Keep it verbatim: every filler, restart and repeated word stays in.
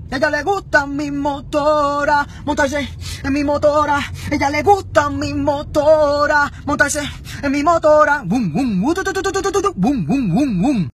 ella le gusta mi motora, montarse en mi motora, ella le gusta mi motora, montarse en mi motora, boom, boom, boom, boom, boom, boom, boom.